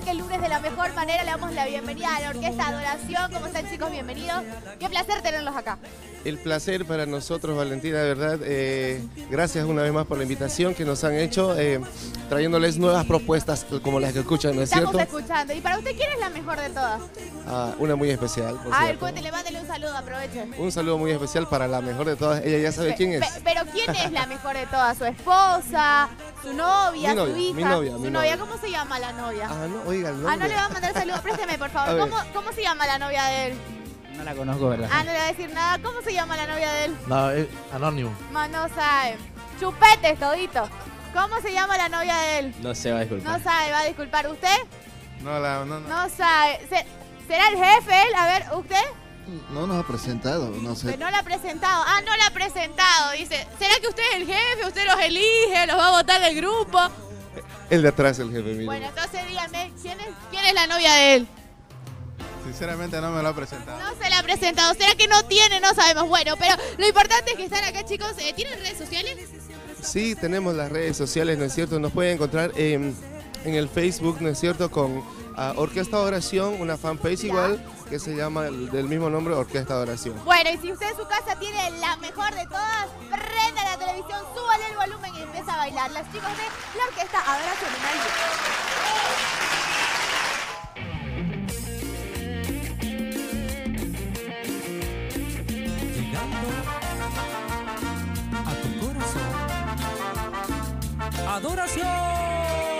arranque el lunes de la mejor manera. Le damos la bienvenida a la Orquesta Adoración. ¿Cómo están, chicos? Bienvenidos. Qué placer tenerlos acá. El placer para nosotros, Valentina, de verdad. Gracias una vez más por la invitación que nos han hecho, trayéndoles nuevas propuestas como las que escuchan, ¿no es cierto? Estamos escuchando. ¿Y para usted quién es la mejor de todas? Una muy especial, por A ver, cierto. cuéntele, mándele un saludo, aproveche. Un saludo muy especial para la mejor de todas. Ella ya sabe quién es. Pero ¿quién es la mejor de todas? ¿Su esposa? ¿Su novia? Mi novia, ¿Su hija? mi novia, ¿Su mi novia? novia. ¿Cómo se llama la novia? No, oiga, el nombre. No le va a mandar saludos. Présteme, por A favor. ver. ¿Cómo se llama la novia de él? No la conozco, ¿verdad? No le va a decir nada. ¿Cómo se llama la novia de él? No, es anónimo. No sabe. Chupetes, todito. ¿Cómo se llama la novia de él? No se va a disculpar. No sabe, va a disculpar. ¿Usted? No. No sabe. ¿Será el jefe él? A ver, ¿usted? No nos ha presentado, no sé. No la ha presentado. No la ha presentado. Dice, ¿será que usted es el jefe? ¿Usted los elige? ¿Los va a votar del grupo? El de atrás, el jefe, mire. Bueno, entonces dígame, ¿quién es la novia de él? Sinceramente no me lo ha presentado. No se la ha presentado. ¿Será que no tiene? No sabemos. Bueno, pero lo importante es que están acá, chicos. ¿Tienen redes sociales? Sí, tenemos las redes sociales, ¿no es cierto? Nos pueden encontrar en el Facebook, ¿no es cierto? Con Orquesta Adoración, una fanpage igual, que se llama del mismo nombre, Orquesta Adoración. Bueno, y si usted en su casa tiene la mejor de todas, prenda la televisión, súbale el volumen y empieza a bailar. Las chicas de la Orquesta Adoración en el A tu corazón. Adoración.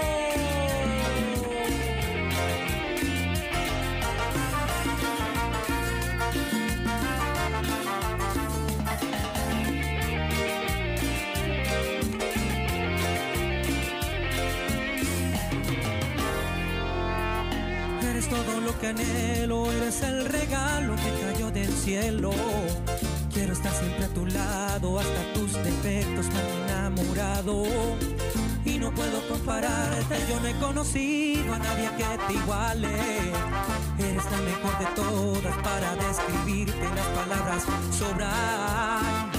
Eres todo lo que anhelo, eres el regalo que cayó del cielo. Quiero estar siempre a tu lado, hasta tus defectos me han enamorado. Y no puedo compararte, yo no he conocido a nadie que te iguale. Eres la mejor de todas, para describirte las palabras sobran.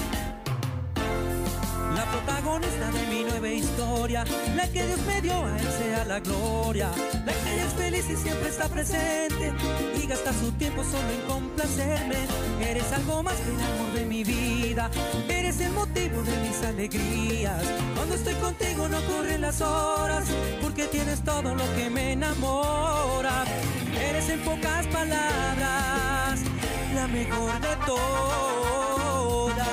La protagonista de mi nueva historia, la que Dios me dio, a Él sea la gloria. La que es feliz y siempre está presente y gasta su tiempo solo en complacerme. Eres algo más que el amor de mi vida, eres el motivo de mis alegrías. Cuando estoy contigo no corren las horas, porque tienes todo lo que me enamora. Eres en pocas palabras la mejor de todas.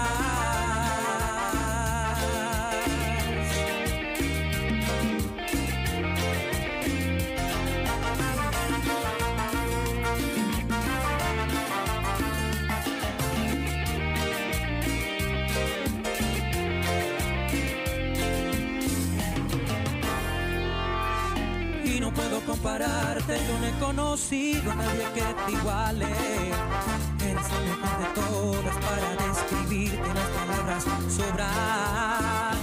Y no puedo compararte, yo no he conocido a nadie que te iguale. Eres la mejor de todas, para describirte las palabras sobran.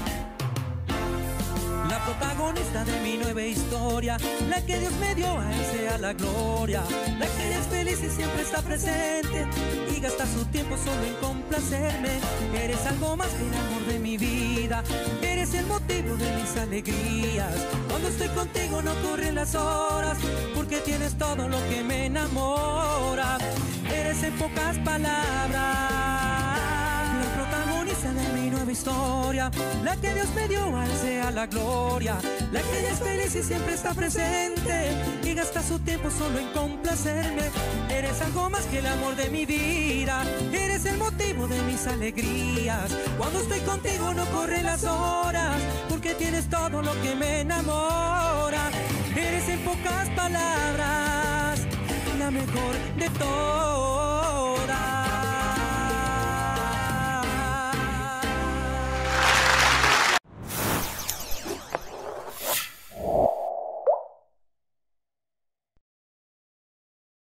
La protagonista de mi nueva historia, la que Dios me dio, a Él sea la gloria. La que es feliz y siempre está presente y gasta su tiempo solo en complacerme. Eres algo más que el amor de mi vida, eres el motivo de mis alegrías. Cuando estoy contigo no corren las horas, porque tienes todo lo que me enamora. Eres en pocas palabras la protagonista de mi nueva historia, la que Dios me dio, a Él sea la gloria. La que ella es feliz y siempre está presente y gasta su tiempo solo en complacerme. Eres algo más que el amor de mi vida, eres el motivo de mis alegrías. Cuando estoy contigo no corren las horas, porque tienes todo lo que me enamora. Eres en pocas palabras la mejor de todas.